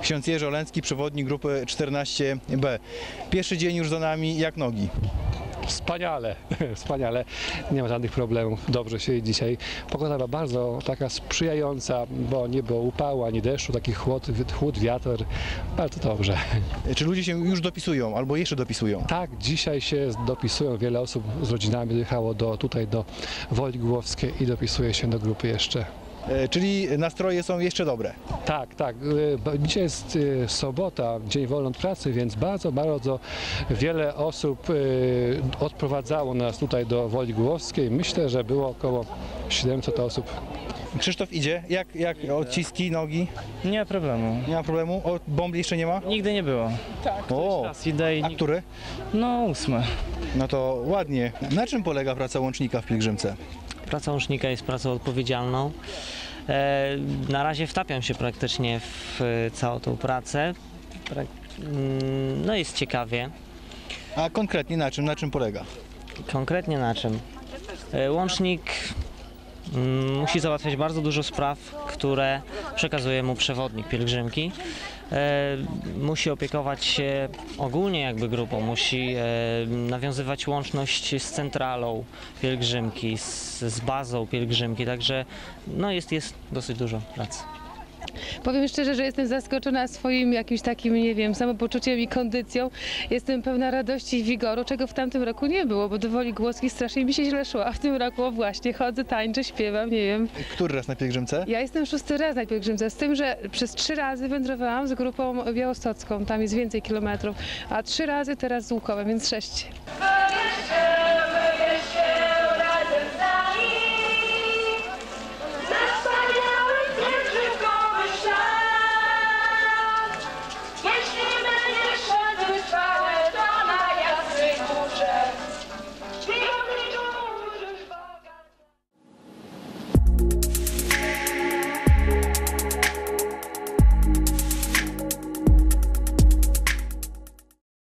Ksiądz Jerzy Oleński, przewodnik grupy 14B. Pierwszy dzień już za nami, jak nogi? Wspaniale, wspaniale, nie ma żadnych problemów, dobrze się dzisiaj. Pogoda była bardzo taka sprzyjająca, bo nie było upału ani deszczu, taki chłód, wiatr, bardzo dobrze. Czy ludzie się już dopisują albo jeszcze dopisują? Tak, dzisiaj się dopisują, wiele osób z rodzinami dojechało tutaj do Woli Głowskiej i dopisuje się do grupy jeszcze. Czyli nastroje są jeszcze dobre? Tak, tak. Dzisiaj jest sobota, dzień wolny od pracy, więc bardzo wiele osób odprowadzało nas tutaj do Woli Głowskiej. Myślę, że było około 700 osób. Krzysztof idzie? Jak odciski, nogi? Nie ma problemu. Nie ma problemu? O, bombli jeszcze nie ma? Nigdy nie było. O, Raz idę i a który? No 8. No to ładnie. Na czym polega praca łącznika w pielgrzymce? Praca łącznika jest pracą odpowiedzialną. Na razie wtapiam się praktycznie w całą tą pracę. No jest ciekawie. A konkretnie na czym polega? Konkretnie na czym? Łącznik musi załatwiać bardzo dużo spraw, które przekazuje mu przewodnik pielgrzymki. Musi opiekować się ogólnie jakby grupą, musi nawiązywać łączność z centralą pielgrzymki, z bazą pielgrzymki, także no jest dosyć dużo pracy. Powiem szczerze, że jestem zaskoczona swoim jakimś takim, nie wiem, samopoczuciem i kondycją. Jestem pełna radości i wigoru, czego w tamtym roku nie było, bo do Woli Głowskiej strasznie mi się źle szło, a w tym roku właśnie chodzę, tańczę, śpiewam, nie wiem. Który raz na pielgrzymce? Ja jestem 6. raz na pielgrzymce, z tym, że przez 3 razy wędrowałam z grupą białostocką, tam jest więcej kilometrów, a 3 razy teraz z Łukowem, więc 6.